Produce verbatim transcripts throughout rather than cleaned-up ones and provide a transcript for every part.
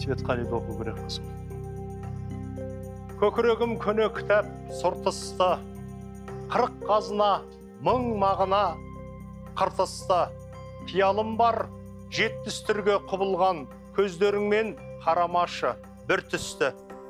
Светқалиды оқу керек қасым. Көкірегім көне кітап сұртысты, қырық қазына, мың мағына қыртысты. Қиялым бар, жетпіс түрге құбылған, көздеріңмен қарамашы бір түсті.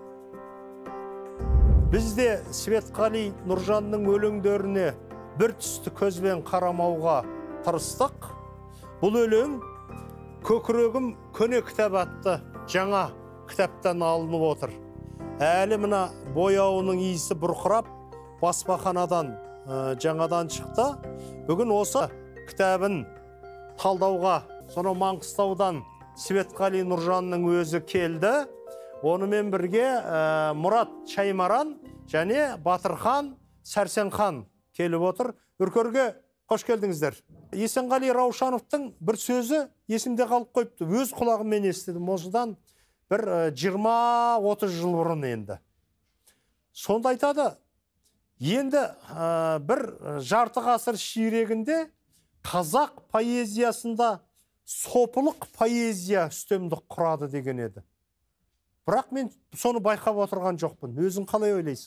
Бізде Светқали Нұржанның өлеңдеріне бір түсті көзбен қарамауға тырыстық. Бұл өлең көкірегім көне кітап атты жаңа кітаптан алынып отыр. Әлі мына бояуының иісі бұрқырап, баспаханадан жаңадан шықты. Бүгін осы кітабын талдауға, соны Маңғыстаудан Светқали Нұржанның өзі келді. Онымен бірге Мұрат Шаймаран және Батырхан Сәрсенхан келіп отыр. Үркерге қош келдіңіздер. Есенғали Раушановтың бір сөзі есімде қалып қойыпты. Өз құлағыммен естідім. Осыдан бір жиырма отыз жыл бұрын енді. Сонда айтады, енді бір жарты ғасыр ширегінде қазақ поэзиясында сопылық поэзия үстемдік құрады деген еді. Бірақ мен соны байқап отырған жоқпын. Өзің қалай ойлайсың?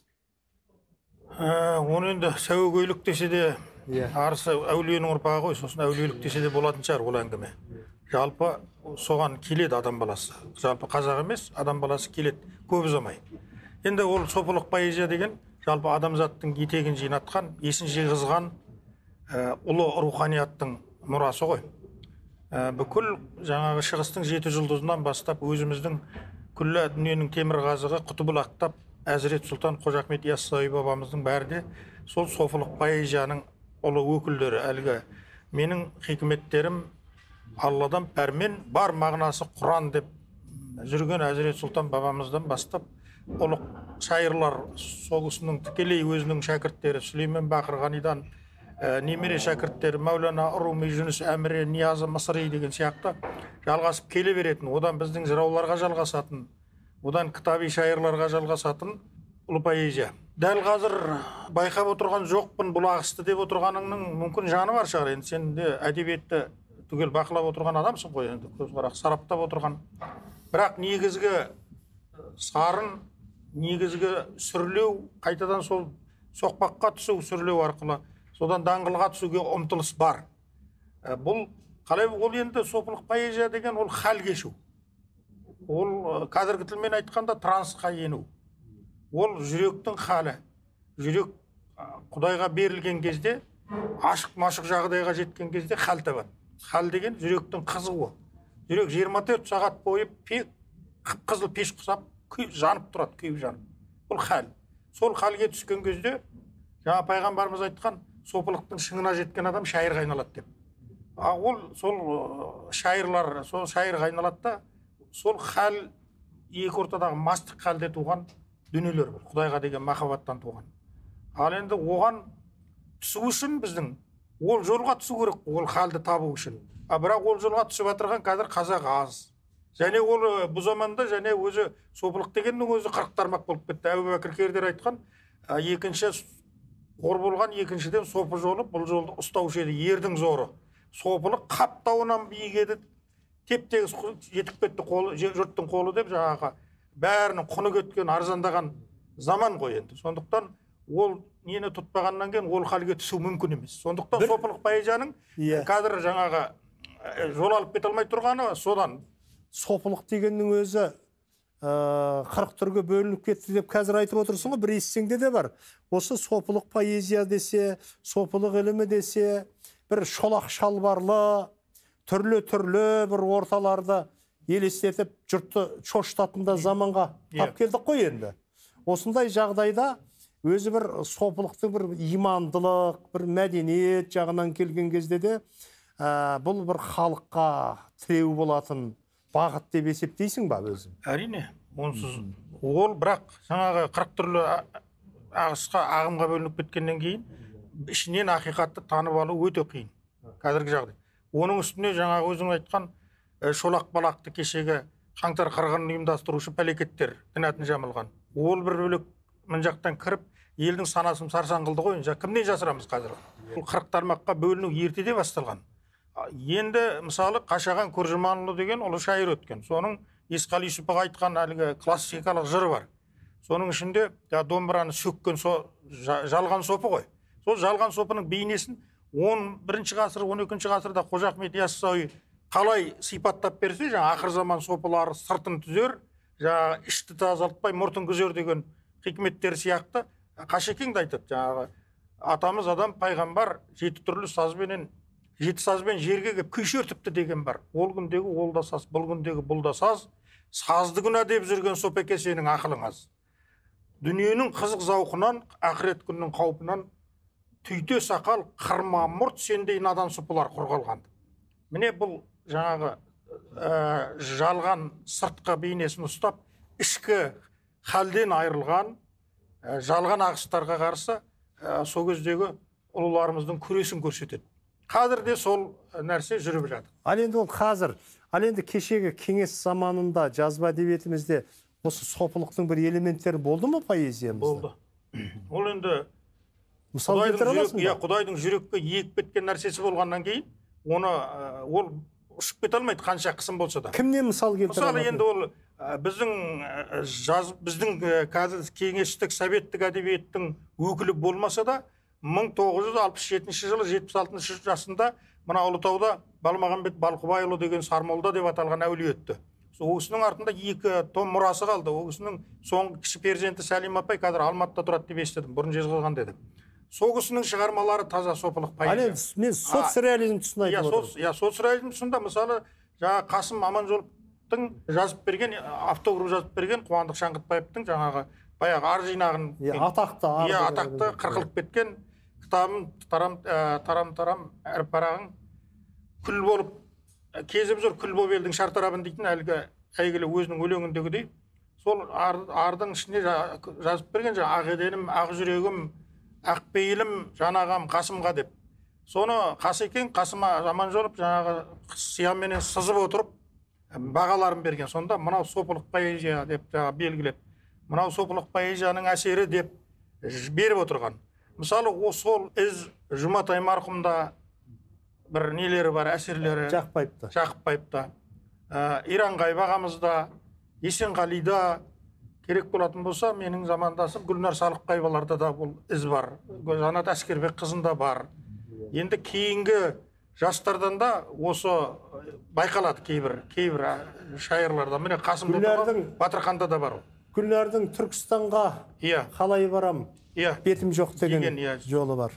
Оны енді сәуегейлік десе де, арысы әулиенің ұрпағы ғой, сосын әулиелік десе де болатын шығар ол әңгіме. Жалпы соған келеді адам баласы. Жалпы қазақ емес, адам баласы келеді, көп ұзамай. Енді ол сопылық поэзия деген, жалпы адамзаттың етегін жинатқан, есін жиғызған ұлы руханияттың мұрасы ғой. Бүкіл жаңағы шығыстың жеті жұлдызынан бастап өзіміздің күллі дүниенің темір қазығы Құтыбұлақтап Әзірет Сұлтан Қожа Ахмет Яссауи бабамыздың бәрі де сол сопылық поэзияның ұлы өкілдері. Әлгі менің хикметтерім Алладан пәрмен, бар мағынасы Құран деп жүрген Әзірет Сұлтан бабамыздан бастап ұлық шайырлар, сол кісінің тікелей өзінің шәкірттері Сүлеймен Бақыр Ғанидан немере шәкірттері Мәулана Руми, Жүніс Әміре, Ниязы Мысри деген сияқты жалғасып келе беретін, одан біздің жырауларға жалғасатын, одан кітаби шайырларға жалғасатын ұлы поэзия. Дәл қазір байқап отырған жоқпын бұл ағысты деп отырғаныңның мүмкін жаны бар шығар. Енді сен де әдебиетті түгел бақылап отырған адамсың ғой, енді көзқарақ сараптап отырған. Бірақ негізгі сарын, негізгі сүрлеу, қайтадан сол соқпаққа түсу сүрлеу арқылы содан даңғылға түсуге ұмтылыс бар. Бұл қалай, ол енді сопылық поэзия деген ол хал кешу. Ол қазіргі тілмен айтқанда трансқа ену. Ол жүректің халі. Жүрек Құдайға берілген кезде, ашық-машық жағдайға жеткен кезде хал табады. Хал деген жүректің қызуы. Жүрек жиырма төрт сағат бойы қызыл пеш құсап, жанып тұрады, күйіп жанып. Бұл хал. Сол халге түскен кезде, жаңа пайғамбарымыз айтқан, сопылықтың шыңына жеткен адам шайырға айналады деп. Ол сол шайырлар, сол шайырға айналады да, сол хал екі ортадағы мастық халде туған дүниелер бұл. Құдайға деген махаббаттан туған. Ал енді оған түсу үшін біздің ол жолға түсу керек, ол халды табу үшін. А бірақ ол жолға түсіп отырған қазір қазақ аз. Және ол бұл заманда және өзі сопылық дегеннің өзі қырық тармақ болып кетті. Әбу Бәкір Кердер айтқан, екінші қор болған, екіншіден сопы жолы, бұл жолды ұстаушы еді, ердің зоры. Сопылық қаптауынан биік еді, теп-тегіс жетіп кетті қолы, жұрттың қолы деп жаңағы бәрінің құны кеткен, арзандаған заман ғой енді. Сондықтан ол нені тұтпағаннан кейін ол халге түсу мүмкін емес. Сондықтан сопылық поэзияның қазір жаңағы жол алып кете алмай тұрғаны содан. Сопылық дегеннің өзі қырық түрге бөлініп кетті деп қазір айтып отырсың ғой, бір естеңде де бар. Осы сопылық поэзия десе, сопылық ілімі десе, бір шолақ шалбарлы, түрлі-түрлі бір орталарды елестетіп, жұртты шошытатында заманға тап келдік қой енді. Осындай жағдайда өзі бір сопылықтың бір имандылық, бір мәдениет жағынан келген кезде де бұл бір халыққа тіреу болатын бағыт деп есептейсің ба өзің? Әрине, онсыз. Ол бірақ жаңағы қырық түрлі ағысқа, ағымға бөлініп кеткеннен кейін ішінен ақиқатты танып алу өте қиын. Қазіргі жағдай. Оның үстіне жаңағы өзің айтқан шолақ балақты кешегі қаңтар қырғынын ұйымдастырушы пәлекеттер Дінатын Жамылған. Ол бір бөлек мына жақтан кіріп, елдің санасын сарсан қылды ғой. Кімнен жасырамыз қазір? Ол қырық тармаққа бөліну ертеде басталған. Енді мысалы Қашаған Көржіманұлы деген ұлы шайыр өткен. Соның Есқали Юсупов айтқан әлгі классикалық жыры бар. Соның ішінде домбыраны сөккен жалған сопы ғой. Сол жалған сопының бейнесін он бірінші ғасыр, он екінші ғасырда Қожа Ахмет Яссауи қалай сипаттап берсе, жаңа ақыр заман сопылары сыртын түзер, жаңа ішті тазартпай мұртын күзер деген хикметтер сияқты Қашекең де айтады. Жаңағы атамыз адам пайғамбар жеті түрлі сазбенен жеті сазбен жерге келіп күй шертіпті деген бар. Ол күндегі ол да саз, бұл күндегі бұл да саз. Сазды күнә деп жүрген Сопеке сенің ақылың аз. Дүниенің қызық зауқынан, ақырет күннің қаупынан түйте сақал, қырма мұрт сендей надан сұпылар құрғалған. Міне бұл жаңағы ә, жалған сыртқы бейнесін ұстап, ішкі халден айырылған ә, жалған ағыстарға қарсы ә, сол кездегі ұлыларымыздың күресін көрсетеді. Қазір де сол нәрсе жүріп жатыр. Ал енді ол қазір, ал енді кешегі кеңес заманында жазба әдебиетімізде осы сопылықтың бір элементтері болды ма поэзиямызда? Болды. Ол енді мысал келтіре аласың ба? Құдайдың жүрекке егіп кеткен нәрсесі болғаннан кейін, оны ол ұшып кете алмайды қанша қысым болса да. Кімнен мысал келтіре аласың? Мысалы енді ол біздің жаз біздің қазір кеңестік советтік әдебиеттің өкілі болмаса да мың тоғыз жүз алпыс жетінші жылы жетпіс алтыншы жасында мына Ұлытауда Балмағамбет Балқыбайұлы деген сармолда деп аталған әулие өтті. Ол кісінің артында екі том мұрасы қалды. Ол кісінің соңғы кіші перзенті Сәлим апай қазір Алматыда тұрады деп естідім. Бұрын жазылған деді. Сол кісінің шығармалары таза сопылық поэзия. Мен соцреализм тұсын айтып отырмын. Иә, соцреализм тұсында мысалы жаңа Қасым Аманжоловтың жазып берген, автограф жазып берген Қуандық Шаңғытбаевтың жаңағы баяғы ар жинағын, атақты, иә, атақты қырқылып кеткен кітабым тарам тарам тарам әр парағың күл болып кезіп жүр, күл болып елдің шартарабын дейтін әлгі әйгілі өзінің өлеңіндегідей сол ардың ішіне жазып берген жаңа ақ еденім, ақ жүрегім, ақ пейілім жанағам Қасымға деп. Соны Қасекең Қасым Аманжолов жаңағы сияменен сызып отырып бағаларын берген. Сонда мынау сопылық поэзия деп белгілеп, мынау сопылық поэзияның әсері деп беріп отырған. Мысалы, сол із Жұматай марқұмда бір нелері бар, әсерлері. Жақпайыпта. Жақпайыпта. Иранғайып ағамызда, Есенғалида керек болатын болса, менің замандасым Гүлнар Салықбаеваларда да бұл із бар. Жанат Әскербек қызында бар. Енді кейінгі жастардан да осы байқалады кейбір, кейбір шайырларда. Міне Қасым Батырханда да бар. Гүлнардың Түркістанға қалай барам, бетім жоқ деген жолы бар.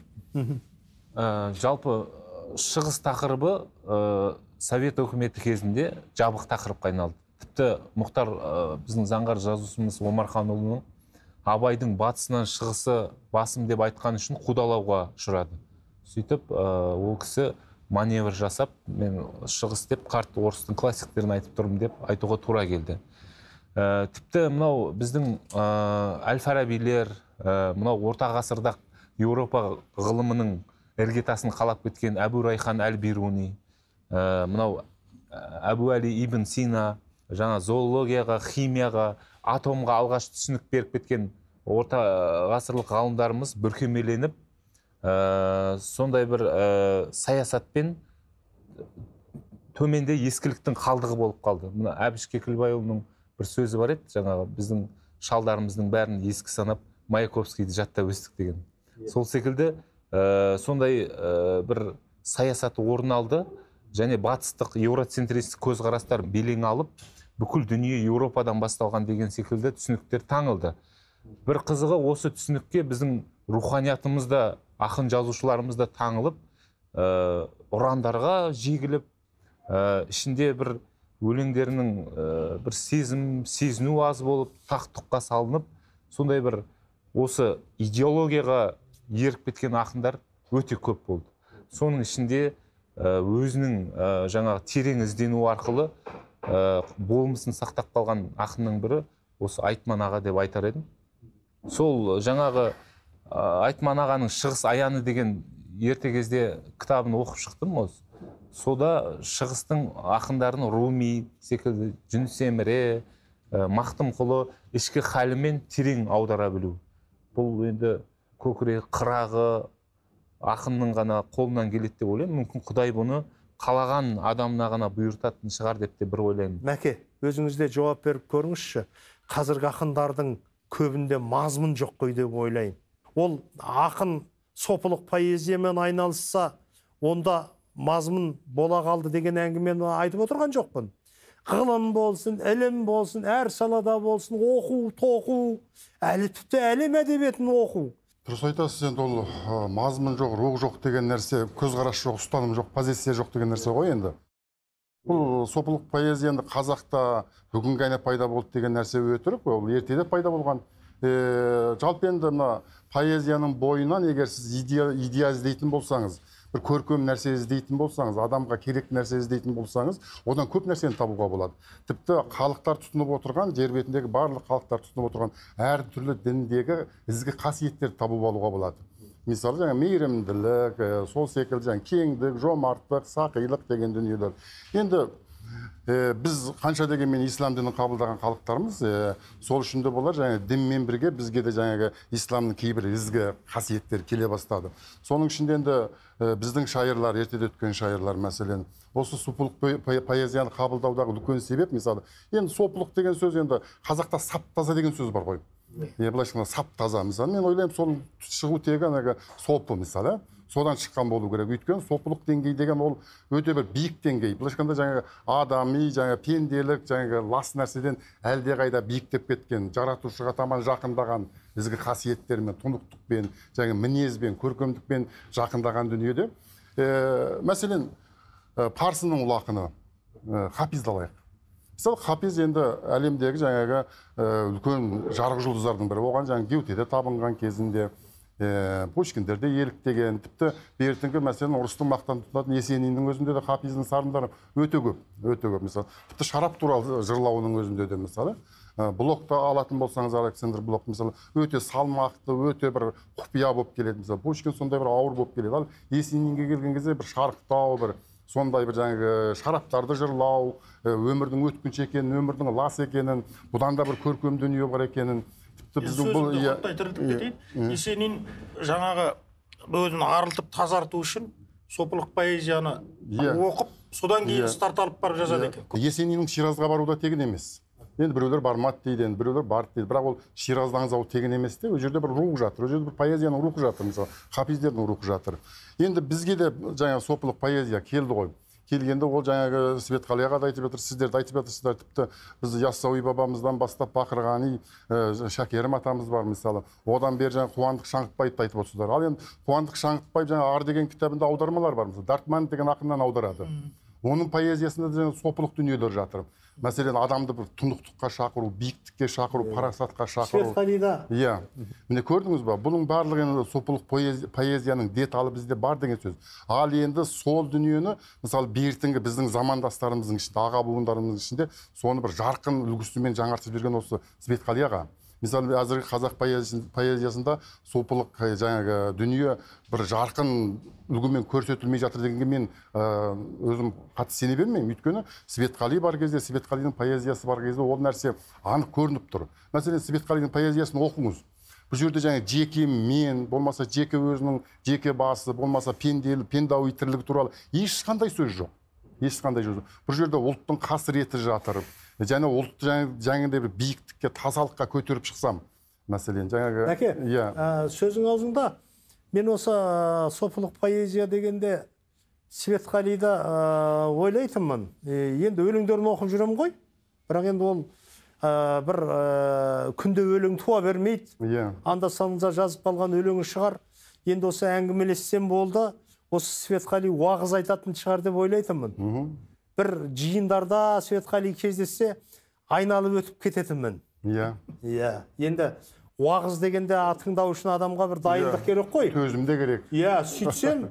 Жалпы шығыс тақырыбы Совет өкіметі кезінде жабық тақырыпқа айналды. Тіпті Мұхтар біздің заңғар жазушымыз Омарханұлының Абайдың батысынан шығысы басым деп айтқан үшін қудалауға ұшырады. Сөйтіп ол кісі маневр жасап, мен шығыс деп қарт орыстың классиктерін айтып тұрмын деп айтуға тура келді. Тіпті мынау біздің Әл-Фарабилер, мынау орта ғасырда Еуропа ғылымының іргетасын қалап кеткен Әбу Райхан Әл-Бируни, мынау Әбу Әли Ибн Сина, жаңа зоологияға, химияға, атомға алғаш түсінік беріп кеткен орта ғасырлық ғалымдарымыз бүркемеленіп, сондай бір саясатпен төменде ескіліктің қалдығы болып қалды. Мына Әбіш Кекілбайұлының бір сөзі бар еді, жаңағы біздің шалдарымыздың бәрін ескі санап Маяковскийді жаттап өстік деген. Сол секілді сондай бір саясаты орын алды, және батыстық еуроцентристік көзқарастар белең алып, бүкіл дүние Еуропадан басталған деген секілді түсініктер таңылды. Бір қызығы осы түсінікке біздің руханиятымызда, ақын жазушыларымызда таңылып, ұрандарға жегіліп, ішінде бір өлеңдерінің бір сезім, сезіну аз болып, тақ-тұққа салынып, сондай бір осы идеологияға еріп кеткен ақындар өте көп болды. Соның ішінде өзінің жаңағы терең іздену арқылы болмысын сақтап қалған ақынның бірі осы Айтман аға деп айтар едім. Сол жаңағы Айтман ағаның Шығыс аяны деген ерте кезде кітабын оқып шықтым осы. Сода шығыстың ақындарын Руми секілді, Жүніс Еміре, Мақтымқұлы ішкі халімен терең аудара білу. Бұл енді көкірегі, қырағы ақынның ғана қолынан келеді деп ойлаймын. Мүмкін Құдай бұны қалаған адамына ғана бұйыртатын шығар деп те бір ойлаймын. Мәке, өзіңізде жауап беріп көріңізші. Қазіргі ақындардың көбінде мазмұн жоқ қой деп ойлаймын. Ол ақын сопылық поэзиямен айналысса, онда мазмұн бола қалды деген әңгімені айтып отырған жоқпын. Ғылым болсын, ілім болсын, әр салада болсын, оқу, тоқу, әлі тіпті әлем әдебиетін оқу. Дұрыс айтасыз, енді ол мазмұн жоқ, рух жоқ деген нәрсе, көзқарас жоқ, ұстаным жоқ, позиция жоқ деген нәрсе ғой енді. Бұл сопылық поэзия енді қазақта бүгінгі ғана пайда болды деген нәрсе өтірік, ол ертеде пайда болған. Жалпы енді мына поэзияның бойынан егер сіз идея, идея іздейтін болсаңыз, бір көркем нәрсе іздейтін болсаңыз, адамға керек нәрсе іздейтін болсаңыз, одан көп нәрсені табуға болады. Тіпті халықтар тұтынып отырған, жер бетіндегі барлық халықтар тұтынып отырған әр түрлі діндегі ізгі қасиеттерді табып алуға болады. Мысалы, жаңа мейірімділік, сол секілді жаңа кеңдік, жомарттық, сақилық деген дүниелер. Енді Е, біз қанша дегенмен ислам дінін қабылдаған халықтарымыз, е, сол үшін де болар, жаңа дінмен бірге бізге де жаңағы исламның кейбір ізгі қасиеттер келе бастады. Соның ішінде енді е, біздің шайырлар, ертеде өткен шайырлар мәселен, осы сопылық поэзияны қабылдаудағы үлкен себеп, мысалы, енді сопылық деген сөз енді қазақта сап таза деген сөз бар ғой. Е, былайша айтқанда сап таза, мысалы, мен ойлаймын, соның шығу тегі анағы сопы, мысалы, содан шыққан болу керек. Өйткені сопылық деңгей деген ол өте бір биік деңгей. Былайша айтқанда жаңағы адами, жаңа пенделік, жаңағы лас нәрседен әлде қайда биіктеп кеткен, жаратушыға таман жақындаған ізгі қасиеттермен, тұнықтықпен, жаңа мінезбен, көркемдікпен жақындаған дүниеде. Е, мәселен, парсының ұлы ақыны Хафизді алайық. Мысалы, Хафиз енді әлемдегі жаңағы үлкен жарық жұлдыздардың бірі. Оған жаңа Геутеде табынған кезінде, Пушкиндерде еліктеген, тіпті бертінгі мәселен ұрыстың мақтан тұтатын Есениннің өзінде де Хафиздің сарындары өте көп, өте көп. Мысалы, тіпті шарап туралы жырлауының өзінде де, мысалы, Блокты алатын болсаңыз, Александр Блок, мысалы, өте салмақты, өте бір құпия болып келеді. Мысалы, Пушкин сондай бір ауыр болып келеді. Ал Есенинге келген кезде бір шарықтау, бір сондай бір жаңағы шараптарды жырлау, өмірдің өткінші екенін, өмірдің лас екенін, бұдан да бір көркем дүние бар екенін. Есенин жаңағы өзін арылтып тазарту үшін сопылық поэзияны оқып, содан кейін старт алып барып жазады екен. Есениннің Ширазға баруда тегін емес. Енді біреулер бармады дейді, біреулер барды дейді. Бірақ ол Шираздан ағызу тегін емес те, ол жерде бір рух жатыр, ол жерде бір поэзияның рухы жатыр, мысалы, Хафиздердің рухы жатыр. Енді бізге де жаңағы сопылық поэзия келді ғой. Келгенде ол жаңағы Светқалияға да айтып жатыр, сіздерді айтып жатырсыздар, тіпті біз Яссауи бабамыздан бастап Бақырғани, Шәкерім атамыз бар, мысалы. Одан бері жаңағы Қуандық Шаңғытбаевты айтып отырсыздар. Ал енді Қуандық Шаңғытбаев жаңағы Ар деген кітабында аудармалар бар, мысалы. Дартман деген ақыннан аударады. Оның поэзиясында да сопылық дүниелер жатыр. Мәселен, адамды бір тұнықтыққа шақыру, биіктікке шақыру, парасатқа шақыру. Светқалида. Иә. Міне көрдіңіз ба? Бұның барлығы енді сопылық поэзияның деталы бізде бар деген сөз. Ал енді сол дүниені, мысалы, бертінгі біздің замандастарымыздың ішінде, аға буындарымыздың ішінде соны бір жарқын үлгісімен жаңартып берген осы Светқалияға. Мысалы, әзіргі қазақ поэзиясында сопылық жаңағы дүние бір жарқын үлгімен көрсетілмей жатыр дегенге мен өзім қатты сене бермеймін. Өйткені Светқали бар кезде, Светқалидің поэзиясы бар кезде ол нәрсе анық көрініп тұр. Мәселен, Светқалидің поэзиясын оқыңыз. Бұл жерде жаңа жеке мен, болмаса жеке өзінің жеке басы, болмаса пенделі, пендауи тірлігі туралы ешқандай сөз жоқ. Ешқандай сөз жоқ. Бұл жерде ұлттың қасіреті жатыр. Және ұлтты жаңағындай бір биіктікке, тазалыққа көтеріп шықсам, мәселен, жаңағы... Әке, сөзің аузында, мен осы сопылық поэзия дегенде Светқалида ойлайтынмын. Енді өлеңдерін оқып жүрем ғой, бірақ енді ол бір күнде өлең туа бермейді. Анда-санда жазып қалған өлеңі шығар. Енді осы әңгімелессем болды, осы Светқали уағыз айтатын шығар деп ойлайтынмын. Бір жиындарда Светқали кездессе, айналып өтіп кететінмін. Иә. Иә. Енді уағыз дегенде тыңдау үшін адамға бір дайындық керек қой. Төзім де керек. Иә, сөйтсем,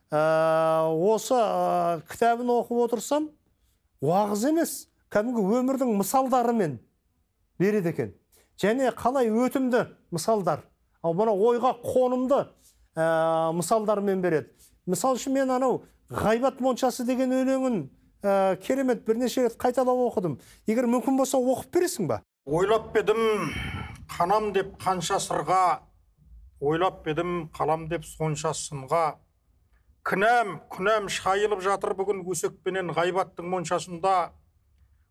осы кітабын оқып отырсам, уағыз емес, кәдімгі өмірдің мысалдарымен береді екен. Және қалай өтімді мысалдар, ал бұна ойға қонымды мысалдармен береді. Мысал үшін мен анау Ғайбат моншасы деген өлеңін керемет бірнеше рет қайталап оқыдым. Егер мүмкін болса оқып бересің ба? Ойлап бедім қанам деп қанша сырға, ойлап бедім қалам деп сонша сынға. Кінәм, күнәм шайылып жатыр бүгін өсекпенен ғайбаттың моншасында.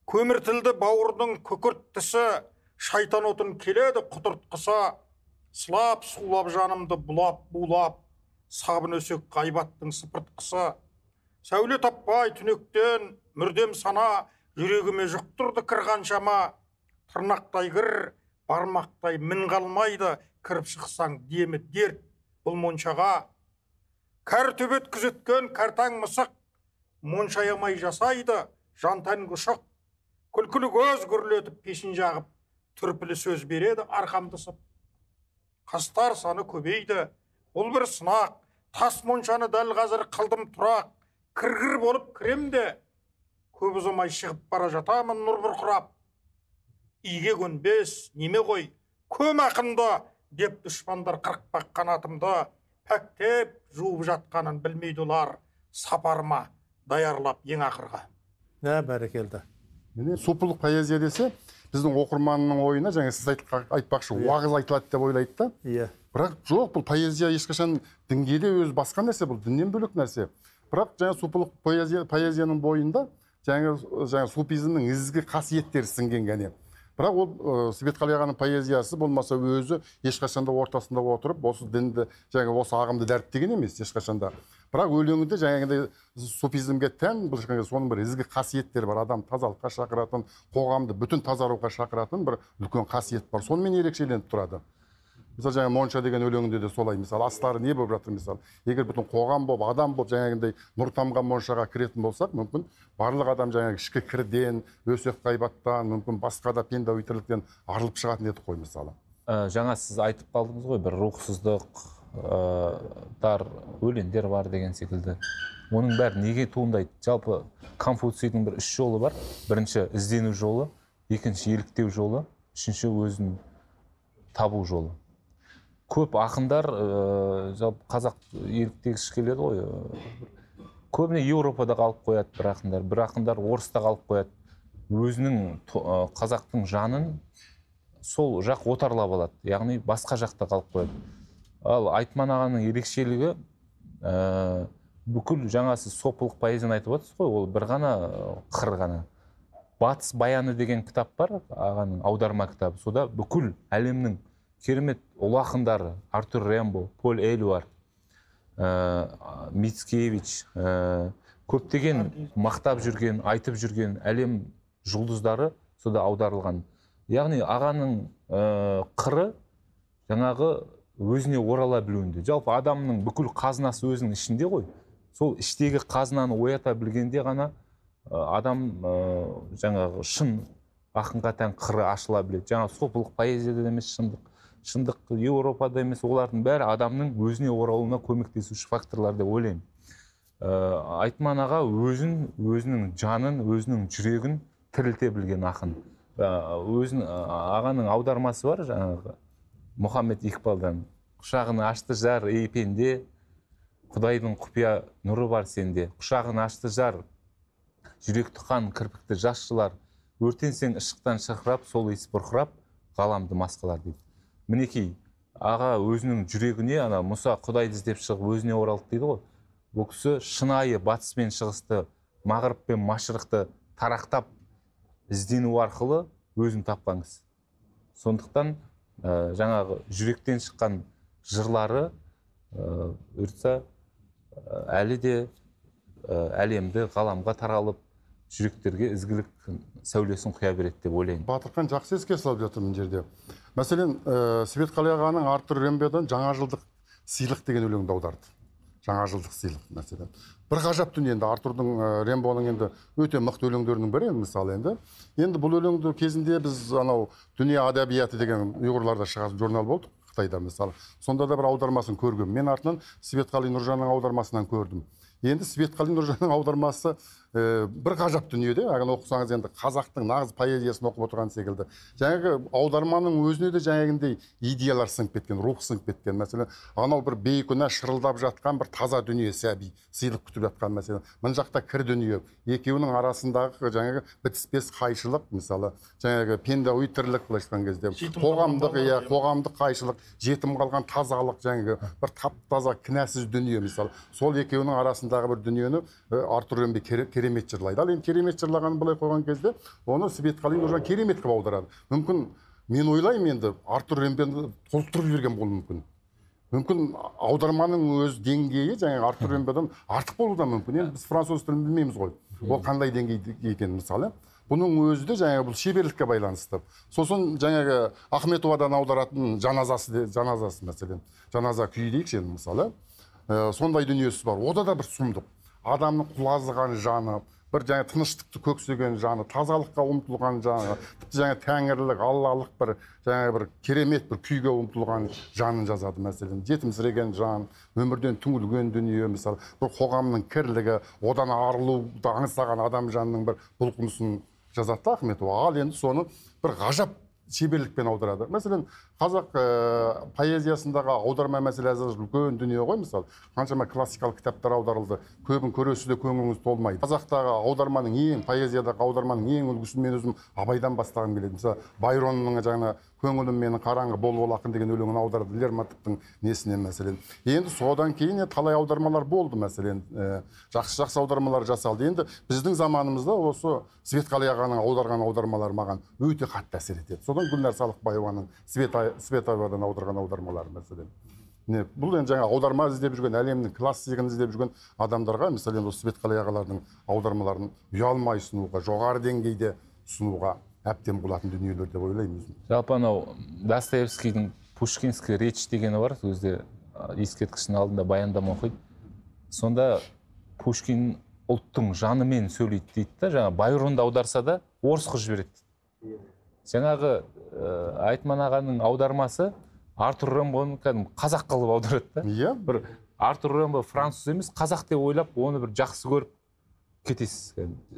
Көміртілді бауырдың күкірттісі, шайтан отын келеді құтыртқыса, сылап сулап жанымды бұлап булап, сабын өсек ғайбаттың сыпыртқысы. Сәуле таппай түнектен мүрдем сана, жүрегіме жұқтырды кірғаншама. Тырнақтай кір, бармақтай мін қалмайды, кіріп шықсаң демі дерт бұл моншаға. Кәр төбет күзеткен кәртаң мысық, моншаямай жасайды жантан күшік. Күлкілі көз күрлетіп пешін жағып, түрпілі сөз береді арқамдысып. Қастар саны көбейді, бұл бір сынақ, тас моншаны дәл қазір қылдым тұрақ. Кіргір болып кіремде, көп ұзамай шығып бара жатамын нұр бұрқырап. Иге көнбес, неме ғой, көм ақынды, деп дүшпандар қырықпақ қанатымды, пәктеп жуып жатқанын білмейді олар, сапарыма даярлап ең ақырға. Ә, бәрекелді. Міне сопылық поэзия десе, біздің оқырманның ойына, жаңа сіз айтпақшы, уағыз айтылады деп ойлайды да. Иә. Бірақ жоқ, бұл поэзия ешқашан дінге де өзі басқа нәрсе, бұл діннен бөлек нәрсе. Бірақ жаңа сопылық поэзия, поэзияның бойында жаңа, жаңа суфизмнің ізгі қасиеттері сіңген гәне. Бірақ ол Светқали ағаның поэзиясы болмаса өзі ешқашанда ортасында отырып, осы дінді, жаңа осы ағымды дәріптеген емес ешқашанда. Бірақ өлеңінде жаңағындай суфизмге тән бұл соның бір ізгі қасиеттері бар. Адам тазалыққа шақыратын, қоғамды бүтін тазаруға шақыратын бір үлкен қасиет бар. Сонымен ерекшеленіп тұрады. Мысалы жаңа монша деген өлеңінде де солай. Мысалы астары не болып жатыр мысалы. Егер бүтін қоғам болып, адам болып жаңағындай нұр тамған моншаға кіретін болсақ, мүмкін барлық адам жаңағы ішкі кірден, өсек ғайбаттан, мүмкін басқа да пенде тірліктен арылып шығатын еді ғой мысалы. Жаңа сіз айтып қалдыңыз ғой, бір рухсыздық дар өлеңдер бар деген секілді. Оның бәрі неге туындайды? Жалпы Конфуцийдің бір үш жолы бар. Бірінші іздену жолы, екінші еліктеу жолы, үшінші өзін табу жолы. Көп ақындар, жалпы қазақ еліктегіш келеді ғой, көбіне Еуропада қалып қояды бір ақындар, бір ақындар орыста қалып қояды. Өзінің қазақтың жанын сол жақ отарлап алады, яғни басқа жақта қалып қояды. Ал Айтман ағаның ерекшелігі, бүкіл жаңа сіз сопылық поэзияны айтып отырсыз ғой, ол бір ғана қыр ғана. Батыс баяны деген кітап бар, ағаның аударма кітабы. Сода бүкіл әлемнің керемет ұлы ақындары, Артур Рембо, Поль Элюар, Мицкевич, көптеген мақтап жүрген, айтып жүрген әлем жұлдыздары сода аударылған. Яғни ағаның қыры жаңағы өзіне орала білуінде. Жалпы адамның бүкіл қазынасы өзінің ішінде ғой. Сол іштегі қазынаны оята білгенде ғана адам жаңағы шын ақынға тән қыры ашыла біледі. Жаңа сопылық поэзияда емес шындық. Шындық Еуропада емес, олардың бәрі адамның өзіне оралуына көмектесуші факторлар деп ойлаймын. Айтман аға өзін, өзінің жанын, өзінің жүрегін тірілте білген ақын. Өзін ағаның аудармасы бар жаңағы Мұхаммед Иқбалдан. Құшағын ашты жар ей пенде, Құдайдың құпия нұры бар сенде. Құшағын ашты жар, жүректі қан кірпікті жасшылар, өртенсең ышықтан шырқырап, сол иіс бұрқырап, ғаламды масқалар дейді. Мінекей, аға өзінің жүрегіне, ана Мұса Құдайды іздеп шығып өзіне оралды дейді ғой. Бұл кісі шынайы батыс пен шығысты, мағрып пен машрықты тарақтап іздену арқылы өзін тапқан кісі. Сондықтан жаңағы жүректен шыққан жырлары өртса әлі де әлемді ғаламға таралып жүректерге ізгілік сәулесін құя береді деп ойлаймын. Батырхан жақсы еске салып жатыр мына жерде. Мәселен, Светқали ағаның Артур Рембодан жаңа жылдық сыйлық деген өлеңді аударды. Жаңа жылдық сыйлық мәселен. Бір ғажап дүние енді Артурдың Рембоның енді өте мықты өлеңдерінің бірі мысалы енді. Енді бұл өлеңді кезінде біз анау Дүние әдебиеті деген ұйғырларда шығатын журнал болды Қытайда мысалы. Сонда да бір аудармасын көргем. Мен артынан Светқали Нұржанның аудармасынан көрдім. Енді Светқали Нұржанның аудармасы бір ғажап дүниеде, ағын оқысаңыз енді қазақтың нағыз поэзиясын оқып отырған секілді. Жаңағы аударманың өзіне де жаңағындай идеялар сіңіп кеткен, рух сіңіп кеткен. Мәселен, анау бір бейкүнә шырылдап жатқан бір таза дүние сәби, сыйлық күтіп жатқан мәселен. Мына жақта кір дүние, екеуінің арасындағы жаңағы бітіспес қайшылық, мысалы, жаңағы пендауи тірлік былай айтқан кезде, қоғамдық, иә, қоғамдық қайшылық, жетім қалған тазалық, жаңағы бір тап-таза кінәсіз дүние, мысалы. Сол екеуінің арасында арасындағы бір дүниені Артур Рембе керемет жырлайды. Ал енді керемет жырлағанын былай қойған кезде оны Светқалиның уже керемет қылып аударады. Мүмкін мен ойлаймын енді Артур Рембені толықтырып жіберген болуы мүмкін. Мүмкін аударманың өз деңгейі жаңағы Артур Рембеден артық болуы да мүмкін. Енді біз француз тілін білмейміз ғой. Ол қандай деңгейде екенін мысалы. Бұның өзі де жаңағы бұл шеберлікке байланысты. Сосын жаңағы Ахметовадан аударатын жаназасы, жаназасы мәселен. Жаназа күйі дейікші енді мысалы. Сондай дүниесі бар. Ода да бір сұмдық. Адамның құлазыған жаны, бір жаңа тыныштықты көксеген жаны, тазалыққа ұмтылған жаны, тіпті жаңа тәңірлік, аллалық бір жаңа бір керемет бір күйге ұмтылған жанын жазады мәселен. Жетімсіреген жан, өмірден түңілген дүние, мысалы, бір қоғамның кірлігі, одан арылуды аңсаған адам жанының бір бұлқынысын жазады Ахметова. Ал енді соны бір ғажап шеберлікпен аударады. Мәселен, қазақ поэзиясындағы аударма мәселесі үлкен дүние ғой, мысалы. Қаншама классикалық кітаптар аударылды. Көбін көресіде көңіліңіз толмайды. Қазақтағы аударманың ең, поэзиядағы аударманың ең үлгісін мен өзім Абайдан бастағым келеді. Мысалы, Байронның жаңа көңілім менің қараңғы бол-бол ақын деген өлеңін аударды Лермонтовтың несінен мәселен. Енді содан кейін талай аудармалар болды мәселен. Жақсы-жақсы аудармалар жасалды. Енді біздің заманымызда осы Светқали ағаның аударған аудармалары маған өте қатты әсер етеді. Содан Гүлнәр Салықбаеваның Световадан аударған аудармалары мәселен. Бұл енді жаңа аударма іздеп жүрген, әлемнің классигін іздеп жүрген адамдарға, мысалы осы Светқали ағалардың аудармаларын ұялмай ұсынуға, жоғары деңгейде ұсынуға әбден болатын дүниелер деп ойлаймын. Жалпы анау Достоевскийдің Пушкинский речь дегені бар, өзде ескерткіштің алдында баяндама оқиды. Сонда Пушкин ұлттың жанымен сөйлейді дейді да, жаңа Байронды аударса да орыс қылып жібереді. Жаңағы Айтман ағаның аудармасы Артур Рембоны қазақ қылып аударады да. Иә. Бір Артур Рембо француз емес, қазақ деп ойлап, оны бір жақсы көріп кетесіз.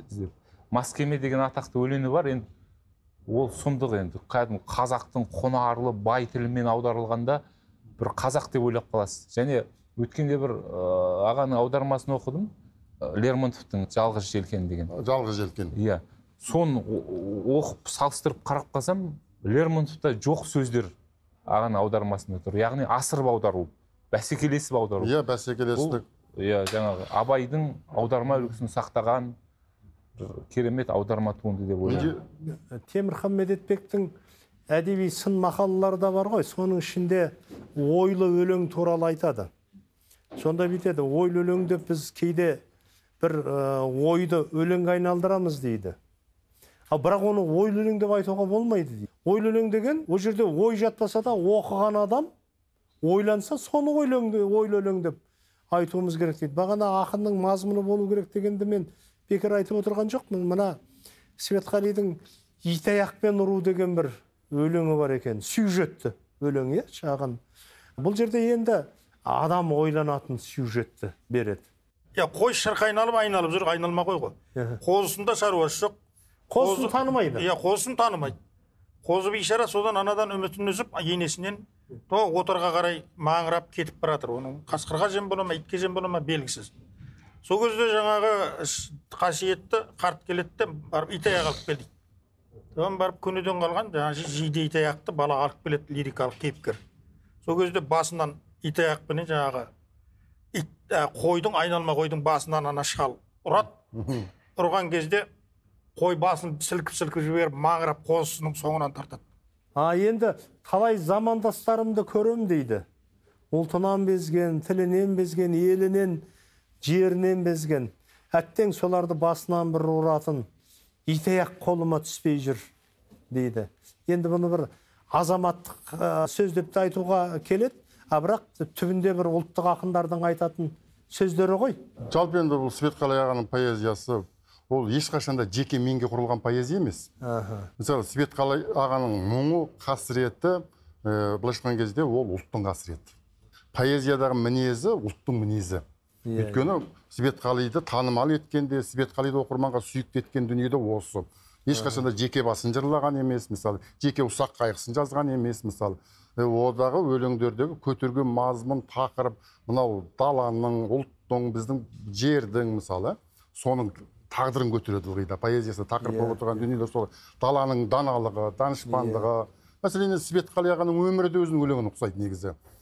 Маскеме деген атақты өлеңі бар, енді ол сұмдық енді. Кәдімгі қазақтың құнарлы бай тілімен аударылғанда бір қазақ деп ойлап қаласыз. Және өткенде бір ағаның аудармасын оқыдым, Лермонтовтың Жалғыз желкен деген. Жалғыз желкен. Иә. Соны оқып салыстырып қарап қалсам, Лермонтовта жоқ сөздер ағаның аудармасында тұр. Яғни асырып аудару, бәсекелесіп аудару. Иә, бәсекелестік. Иә, жаңағы Абайдың аударма үлгісін сақтаған керемет аударма туынды деп ойлаймын. Темірхан Медетбектің әдеби сын мақалалары да бар ғой. Соның ішінде ойлы өлең туралы айтады. Сонда бүйтеді, ойлы өлеңде біз кейде бір ойды өлеңге айналдырамыз дейді. А бірақ оны ойлы өлең деп айтуға болмайды дейді. Ойлы өлең деген, ол жерде ой жатпаса да оқыған адам ойланса, соны ойлы өлең деп айтуымыз керек дейді. Бағана ақынның мазмұны болу керек дегенді мен бекер айтып отырған жоқпын. Мына Светқалидің Итаяқпен ұру деген бір өлеңі бар екен. Сюжетті өлең, е, шағын. Бұл жерде енді адам ойланатын сюжетті береді. Я қой шырқ айналып айналып жүр, айналма қой ғой. Қозысында шаруасы жоқ. Қозысын танымайды. Иә, қозысын танымайды. Қозы бейшара содан анадан үмітін үзіп, енесінен отырға қарай маңырап кетіп баратыр. Оның қасқырға жем бола ма, итке жем бола ма белгісіз. Сол кезде жаңағы қасиетті қарт келетті, барып Итаяқ алып келді. Содан барып күнеден қалған жаңағы жиде Итаяқты бала алып келеді, лирикалық кейіпкер. Сол кезде басынан Итаяқпенен жаңағы қойдың, айналма қойдың басынан ана шал ұрады. Ұрған кезде қой басын сілкіп-сілкіп жіберіп, маңырап қозысының соңынан тартады. А енді талай замандастарымды көрем дейді. Ұлтынан безген, тілінен безген, елінен, жерінен безген. Әттең соларды басынан бір ұратын, Итаяқ қолыма түспей жүр дейді. Енді бұны бір азаматтық сөз деп айтуға келеді, а бірақ түбінде бір ұлттық ақындардың айтатын сөздері ғой. Жалпы енді бұл Светқали ағаның поэзиясы ол ешқашанда жеке менге құрылған поэзия емес. Мысалы, Светқали ағаның мұңы, қасіреті, былайша айтқан кезде ол ұлттың қасіреті. Поэзиядағы мінезі ұлттың мінезі. Өйткені Светқалиды танымал еткенде, Светқалиды оқырманға сүйікті еткен дүниеде осы. Ешқашанда жеке басын жырлаған емес, мысалы, жеке ұсақ қайғысын жазған емес, мысалы. Одағы өлеңдердегі көтерген мазмұн, тақырып, мынау даланың, ұлттың, біздің жердің, мысалы, соның тағдырын көтереді ылғида. Поэзиясы тақырып болып отырған дүниелер сол. Даланың даналығы, данышпандығы. Мәселен, Светқали ағаның өмірі де өзінің өлеңін ұқсайды негізі.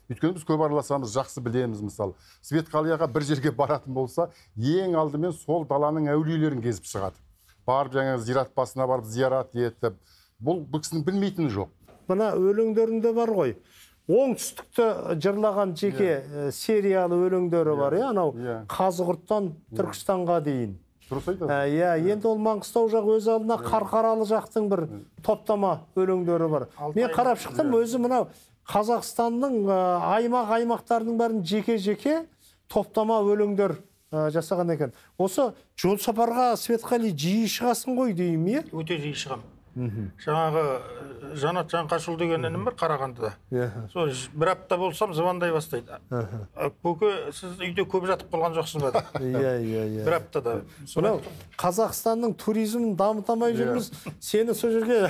Өйткені біз көп араласамыз, жақсы білеміз. Мысалы Светқалияға бір жерге баратын болса, ең алдымен сол даланың әулиелерін кезіп шығады. Барып жаңағы зират басына барып зиярат етіп, бұл бұл кісінің білмейтіні жоқ. Мына өлеңдерінде бар ғой, оңтүстікті жырлаған жеке сериялы өлеңдері бар, иә, анау Қазығұрттан Түркістанға дейін. Дұрыс айтасыз. Иә, енді ол Маңғыстау жақ өз алдына Қарқаралы жақтың бір топтама өлеңдері бар. Мен қарап шықтым, өзі мынау Қазақстанның аймақ-аймақтарының бәрін жеке-жеке топтама өлеңдер жасаған екен. Осы жол сапарға Светқали жиі шығасың ғой деймін, иә? Өте жиі шығам. Жаңағы Жанат Жанқашұлы деген інім бар Қарағандыда. Сол бір апта болсам звондай бастайды. Көке, сіз үйде көп жатып қалған жоқсыз ба? Иә, иә, иә. Бір аптада. Мынау Қазақстанның туризмін дамытамай жүрміз. Сені сол жерге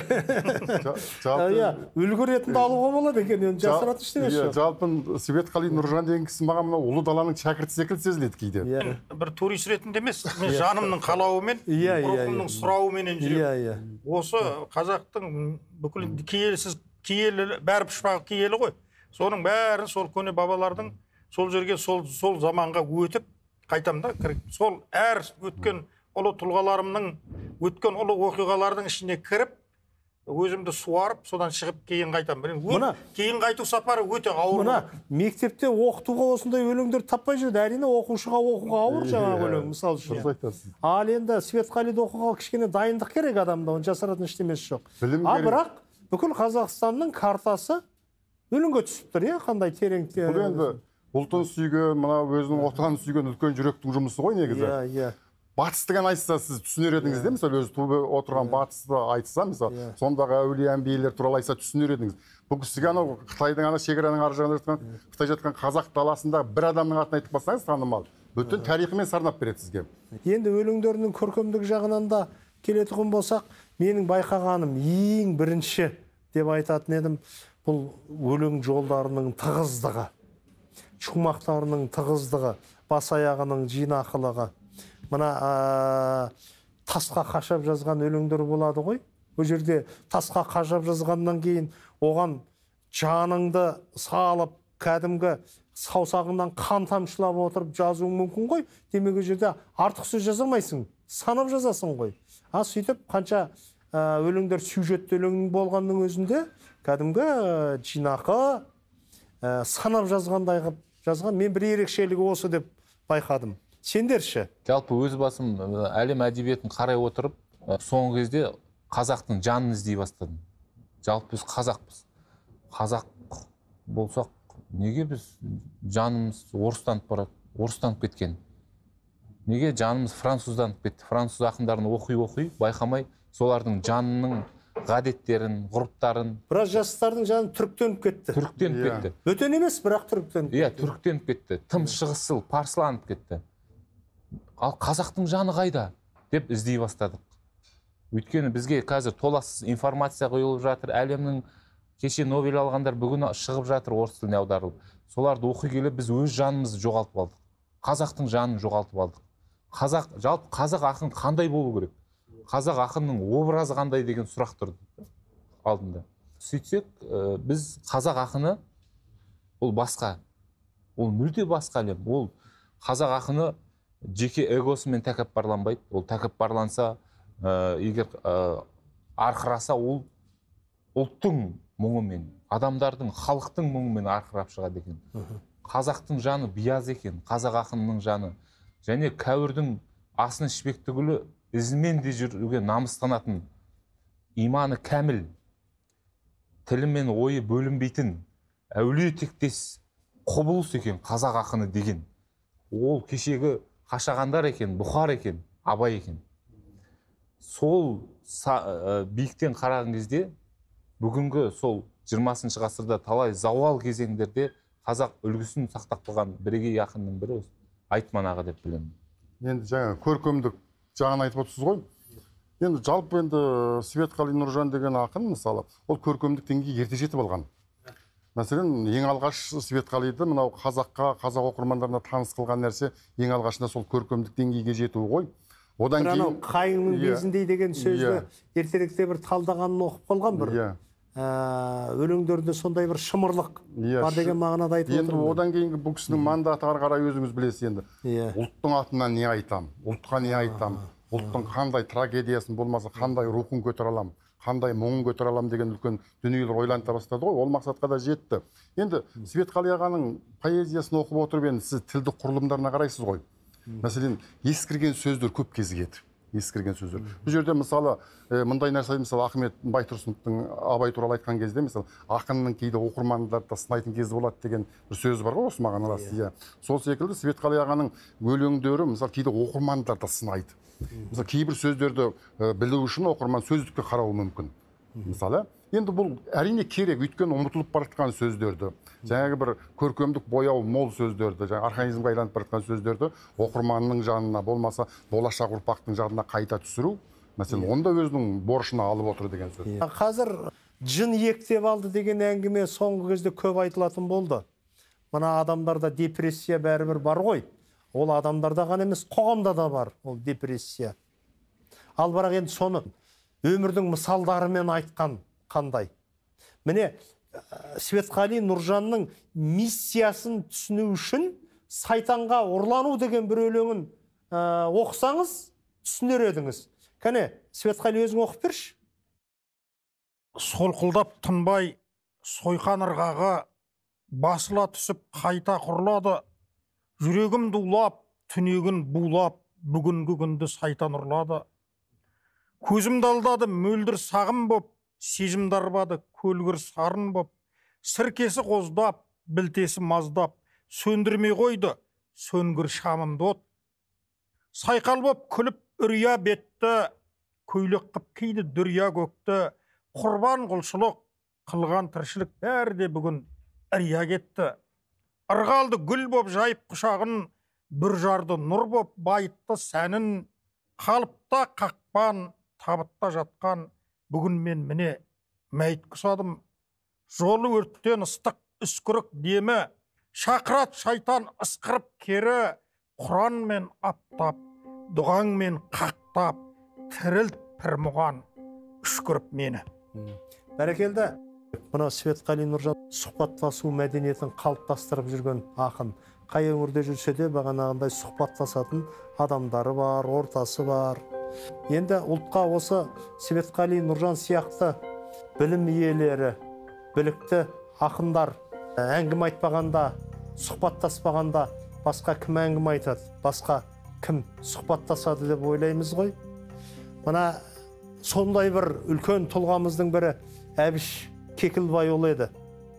үлгі ретінде алуға болады екен, енді жасыратын ештеңе жоқ. Жалпы Светқали Нұржан деген кісі маған мынау ұлы даланың шәкірті секілді сезіледі кейде. Бір турист ретінде емес, мен жанымның қалауымен, рухымның сұрауыменен жүремін. Осы қазақтың бүкіл киелсіз киелі, бәрі пұшпағы киелі ғой. Соның бәрін сол көне бабалардың сол жерге сол сол заманға өтіп қайтам да, сол әр өткен ұлы тұлғаларымның өткен ұлы оқиғалардың ішіне кіріп, өзімді суарып, содан шығып кейін қайтам. Мына кейін қайту сапары өте ауыр. Мына мектепте оқытуға осындай өлеңдер таппай жүрді. Әрине оқушыға оқуға ауыр жаңағы өлең, мысалы үшін. Ал енді Светқалиді оқуға кішкене дайындық керек адамда, оны жасыратын ештемесі жоқ. А бірақ бүкіл Қазақстанның картасы өлеңге түсіп тұр, иә, қандай терең. Бұл енді ұлтын сүйген, мына өзінің отанын сүйген үлкен жүректің жұмысы ғой негізі. Иә, иә. Батыс деген айтса, сіз түсінер едіңіз де, мысалы, өзі туып отырған батысты айтса, мысалы, сондағы әулие әмбиелер туралы айтса түсінер едіңіз. Бұл кісіге анау Қытайдың ана шекараның ар жағында жатқан, Қытай жатқан қазақ даласында бір адамның атын айтып қалсаңыз, танымал. Бүтін тарихымен сарнап береді сізге. Енді өлеңдерінің көркемдік жағынан да келетін болсақ, менің байқағаным ең бірінші деп айтатын едім, бұл өлең жолдарының тығыздығы, шумақтарының тығыздығы, бас аяғының жинақылығы. Мына тасқа қашап жазған өлеңдер болады ғой. Ол жерде тасқа қашап жазғаннан кейін оған жаныңды салып, кәдімгі саусағыңнан қан тамшылап отырып жазуың мүмкін ғой. Демек ол жерде артық сөз жазамайсың, санап жазасың ғой. А сөйтіп қанша өлеңдер сюжетті өлең болғанның өзінде кәдімгі жинақы санап жазғандай қылып жазған. Мен бір ерекшелігі осы деп байқадым. Сендерші? Жалпы өз басым әлем әдебиетін қарай отырып, соңғы кезде қазақтың жанын іздей бастадым. Жалпы біз қазақпыз. Қазақ болсақ, неге біз жанымыз орыстанып барады, орыстанып кеткен? Неге жанымыз французданып кетті? Француз ақындарын оқи-оқи, байқамай, солардың жанының ғадеттерін, ғұрыптарын. Біраз жастардың жаны түріктеніп кетті. Түріктеніп кетті. Бөтен емес, бірақ түріктеніп кетті. Иә, түріктеніп кетті. Тым шығысыл, парсыланып кетті. Ал қазақтың жаны қайда деп іздей бастадық. Өйткені бізге қазір толассыз информация қойылып жатыр. Әлемнің кеше Нобель алғандар бүгін шығып жатыр орыс тіліне аударылып. Соларды оқи келе біз өз жанымызды жоғалтып алдық. Қазақтың жанын жоғалтып алдық. Қазақ, жалпы қазақ ақын қандай болу керек? Қазақ ақынның образы қандай деген сұрақ тұрды алдында. Сөйтсек, біз қазақ ақыны ол басқа. Ол мүлде басқа әлем. Ол қазақ ақыны жеке эгосымен тәкаппарланбайды. Ол тәкаппарланса, егер арқыраса, ол ұлттың мұңымен, адамдардың, халықтың мұңымен арқырап шығады екен. Қазақтың жаны бияз екен, қазақ ақынының жаны. Және кәуірдің асын ішпек түгілі ізімен де жүруге намыстанатын, иманы кәміл, тілі мен ойы бөлінбейтін, әулие тектес құбылыс екен қазақ ақыны деген. Ол кешегі Қашағандар екен, Бұхар екен, Абай екен. Сол биіктен қараған кезде, бүгінгі сол жиырмасыншы ғасырда талай зауал кезеңдерде қазақ үлгісін сақтап қалған бірегей ақынның бірі осы Айтман аға деп білемін. Енді жаңа көркемдік жағын айтып отырсыз ғой. Енді жалпы енді Светқали Нұржан деген ақын мысалы, ол көркемдік деңгейге ерте жетіп алған. Мәселен, ең алғаш Светқалиды мынау қазаққа, қазақ оқырмандарына таныс қылған нәрсе ең алғашында сол көркемдік деңгейге жетуі ғой. Одан кейін қайыңның безіндей деген сөзді ертеректе бір талдағанын оқып қалған бір. өлеңдерінде сондай бір шымырлық бар деген мағынада айтып отырмын. Енді одан кейінгі бұл кісінің мандаты ары қарай өзіңіз білесіз енді. Ұлттың атынан не айтам, ұлтқа не айтам, ұлттың қандай трагедиясын болмаса қандай рухын көтере алам, қандай мұңын көтере алам деген үлкен дүниелер ойланта бастады ғой. Ол мақсатқа да жетті. Енді Светқали ағаның поэзиясын оқып отырып енді сіз тілдік құрылымдарына қарайсыз ғой. Мәселен, ескірген сөздер көп кезігеді. Ескірген сөздер. Бұл жерде мысалы мындай нәрсе, мысалы Ахмет Байтұрсыновтың Абай туралы айтқан кезде, мысалы ақынның кейде оқырмандарды сынайтын кезі болады деген бір сөз бар ғой, осы маған рас. Иә. Сол секілді Светқали ағаның өлеңдері мысалы кейде оқырмандарды сынайды. Мысалы кейбір сөздерді білу үшін оқырман сөздікке қарауы мүмкін. Мысалы, енді бұл әрине керек, өйткені ұмытылып бара жатқан сөздерді, жаңағы бір көркемдік бояу мол сөздерді, жаңағы архаизмге айланып бара жатқан сөздерді оқырманның жанына, болмаса болашақ ұрпақтың жадына қайта түсіру, мәселен, онда өзінің борышына алып отыр деген сөз. Қазір жын ектеп алды деген әңгіме соңғы кезде көп айтылатын болды. Мына адамдарда депрессия бәрібір бар ғой. Ол адамдарда ғана емес, қоғамда да бар ол депрессия. Ал бірақ енді соны өмірдің мысалдарымен айтқан қандай? Міне, Светқали Нұржанның миссиясын түсіну үшін сайтанға ұрлану деген бір өлеңін оқысаңыз, түсінер едіңіз. Кәне, Светқали өзің оқып берші. Солқылдап тынбай, сойқан ырғағы басыла түсіп қайта құрылады. Жүрегім дулап, түнегін булап, бүгінгі күнді сайтан ұрлады. Көзімді алдады мөлдір сағым боп, сезімді арбады көлгір сарын боп, сіркесі қоздап, білтесі маздап, сөндірмей қойды сөнгір шамымды от. Сайқал боп күліп үрия бетті, көйлек қып кейді дүрия көкті, құрбан құлшылық қылған тіршілік бәрі де бүгін ірия кетті. Ырғалды гүл боп жайып құшағын, бір жарды нұр боп байытты сәнін, қалыпта қақпан, табытта жатқан, бүгін мен міне мәйт құсадым. Жолы өрттен ыстық үскірік демі, шақырат шайтан ысқырып кері, құранмен аптап, дұғаңмен қақтап, тірілт пір мұған үшкіріп мені. Бәрекелді. Мына Светқали Нұржан сұхбаттасу мәдениетін қалыптастырып жүрген ақын. Қай өңірде жүрсе де бағанағындай сұхбаттасатын адамдары бар, ортасы бар. Енді ұлтқа осы Светқали Нұржан сияқты білім иелері, білікті ақындар әңгіме айтпағанда, сұхбаттаспағанда басқа кім әңгіме айтады, басқа кім сұхбаттасады деп ойлаймыз ғой. Мына сондай бір үлкен тұлғамыздың бірі Әбіш Кекілбайұлы еді.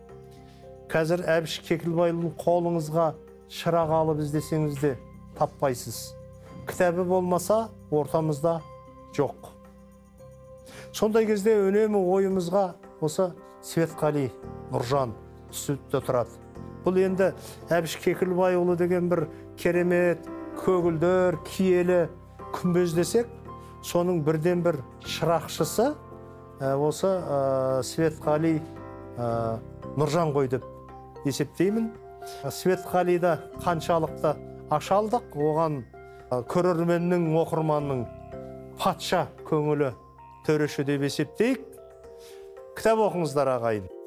Қазір Әбіш Кекілбайұлын қолыңызға шырақ алып іздесеңіз де таппайсыз. Кітабы болмаса ортамызда жоқ. Сондай кезде үнемі ойымызға осы Светқали Нұржан түсіп тұрады. Бұл енді Әбіш Кекілбайұлы деген бір керемет, көгілдір, киелі күмбез десек, соның бірден бір шырақшысы осы Светқали Нұржан ғой деп есептеймін. Светқалида қаншалықты ашалдық, оған көрерменнің, оқырманның патша көңілі төреші деп есептейік. Кітап оқыңыздар ағайын.